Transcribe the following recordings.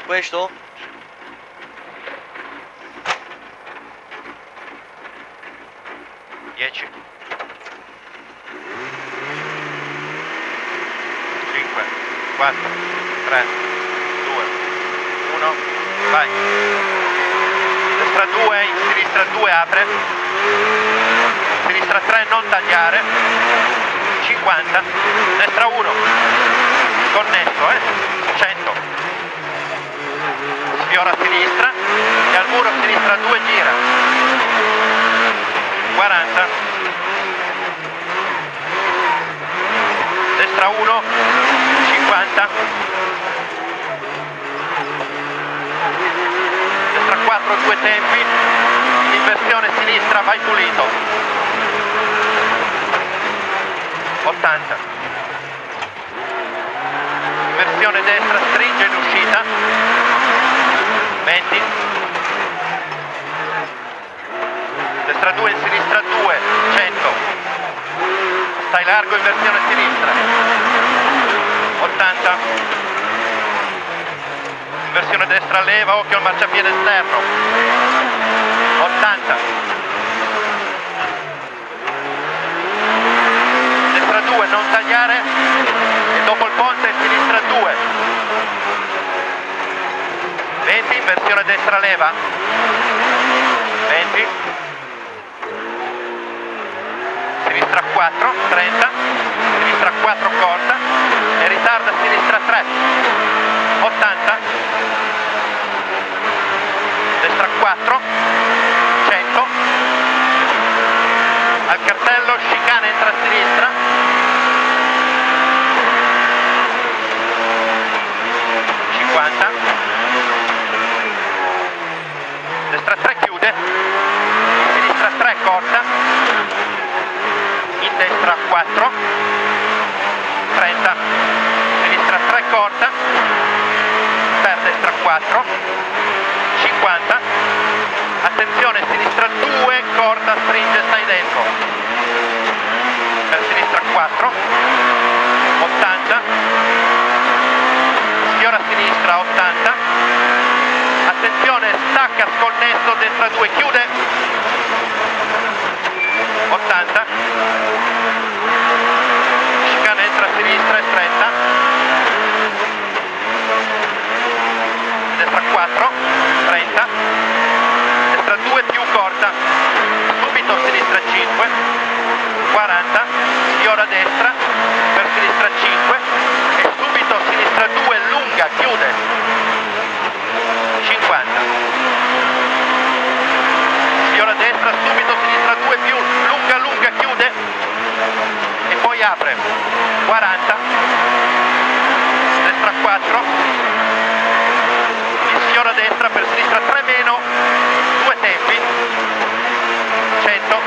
Questo? Dieci. 5, 4, 3, 2, 1, vai. Destra 2, in sinistra 2, apre. Sinistra 3, non tagliare. 50, destra 1, connesso, 100. Sfiora a sinistra e al muro sinistra 2 gira. 40. Destra 1, 50. Destra 4, 2 tempi. Inversione sinistra, vai pulito. 80. Inversione destra, stringe in uscita. 20. Destra 2, in sinistra 2, 100. Stai largo, inversione sinistra. 80. Inversione destra, leva, occhio al marciapiede esterno. 80. Destra 2, non tagliare. E dopo il ponte, sinistra 2. 20, inversione destra, leva. 20. Sinistra 4, 30, sinistra 4 corta e ritarda sinistra 3, 80, destra 4, 100, al cartello chicane entra a sinistra, 50, destra 3 chiude, sinistra 3 corta, in destra 4, 30, sinistra 3 corta, per destra 4, 50, attenzione sinistra 2, corta, stringe, stai dentro, per sinistra 4, 80, sfiora a sinistra 80, attenzione stacca sconnesso, destra 2 chiude, 80, chicane entra a sinistra e stretta, destra 4, 30, destra 2 più corta, subito sinistra 5, 40, sfiora a destra, per sinistra 5 e subito sinistra 2 lunga, chiude, 50, sfiora a destra, subito sinistra 2 più, lunga lunga, chiude e poi apre, 40, destra 4, sfiora a destra, per sinistra 3 meno, 2 tempi, 100,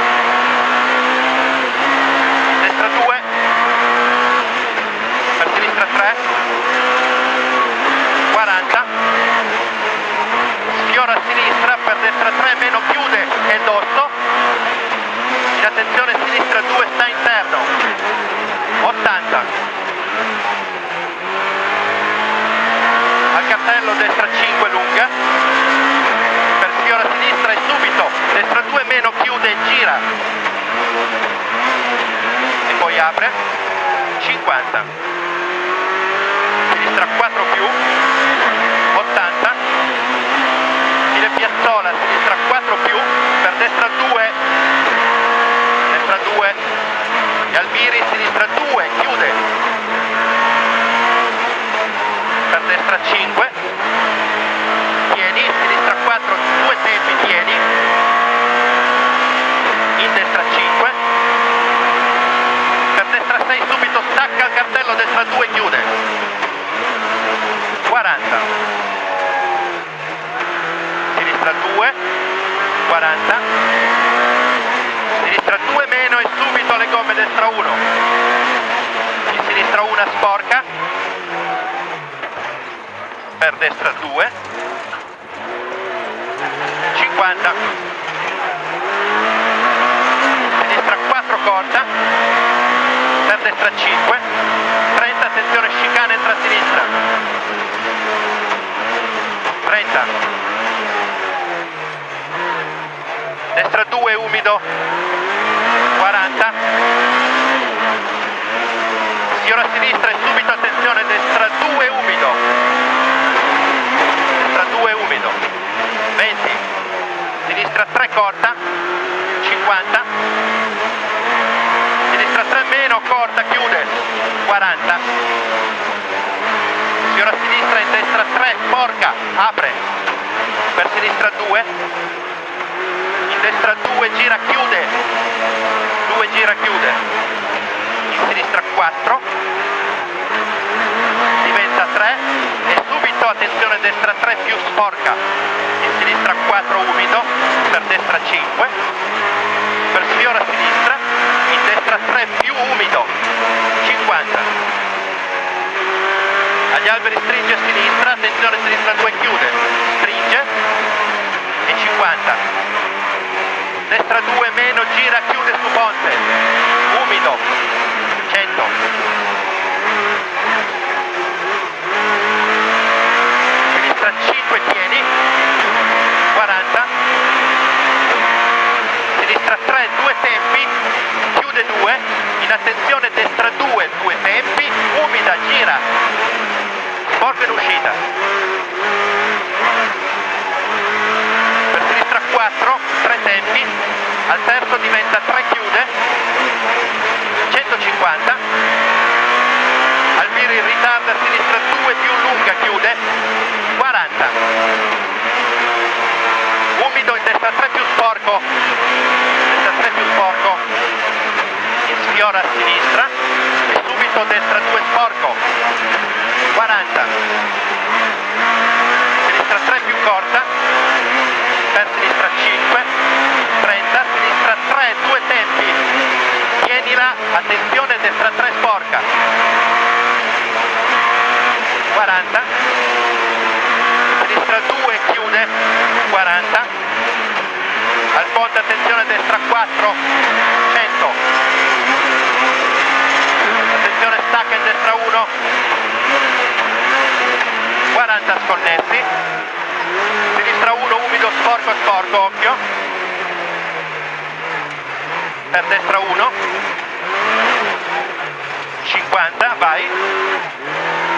destra 2, per sinistra 3, 40, sfiora a sinistra, per destra 3 meno, chiude e dosso, in attenzione sinistra 2 sta interno, 80, al cartello destra 5 lunga, per sfiora a sinistra e subito, destra 2 meno, chiude e gira, e poi apre, 50, sinistra 4 più, 80, fine piazzola, sinistra 4 più, per destra 2, e Albiri, sinistra 2, chiude, per destra 5, tieni, sinistra 4, 2 tempi, tieni, in destra 5, per destra 6 subito stacca il cartello, destra 2 chiude, 40, sinistra 2, 40, sinistra 2 meno e subito alle gomme destra 1, in sinistra 1 sporca, per destra 2, 50, sinistra 4 corta, per destra 5, 30, attenzione chicane entra a sinistra, umido, 40, sfiora a sinistra e subito attenzione, destra 2 umido, destra 2 umido, 20, sinistra 3 corta, 50, sinistra 3 meno, corta, chiude, 40, sfiora a sinistra in destra 3, porca, apre, per sinistra 2, in destra 2, gira, chiude, 2, gira, chiude, in sinistra 4, diventa 3 e subito attenzione destra 3 più sporca, in sinistra 4 umido, per destra 5, per sfiora a sinistra, in destra 3 più umido, 50, agli alberi stringe a sinistra, attenzione sinistra 2 chiude, stringe e 50, destra 2 meno, gira, chiude su ponte, umido, 100, sinistra 5 tieni, 40, sinistra 3 2 tempi, chiude 2, in attenzione destra 2 2 tempi, umida, gira, sporco in uscita, per sinistra 4 3 tempi, al terzo diventa 3 chiude, 150, al viro in ritardo a sinistra 2 più lunga chiude, 40, umido in destra 3 più sporco, destra 3 più sporco, in sfiora a sinistra e subito destra 2 sporco, 40, sinistra 3 più corta, per sinistra 5, 30, sinistra 3, 2 tempi, tienila, attenzione destra 3 sporca, 40, sinistra 2 chiude, 40, al ponte attenzione destra 4, 100, attenzione stacca in destra 1, 40 sconnessi, sinistra 1 umido, sporco, sporco, occhio, per destra 1, 50, vai,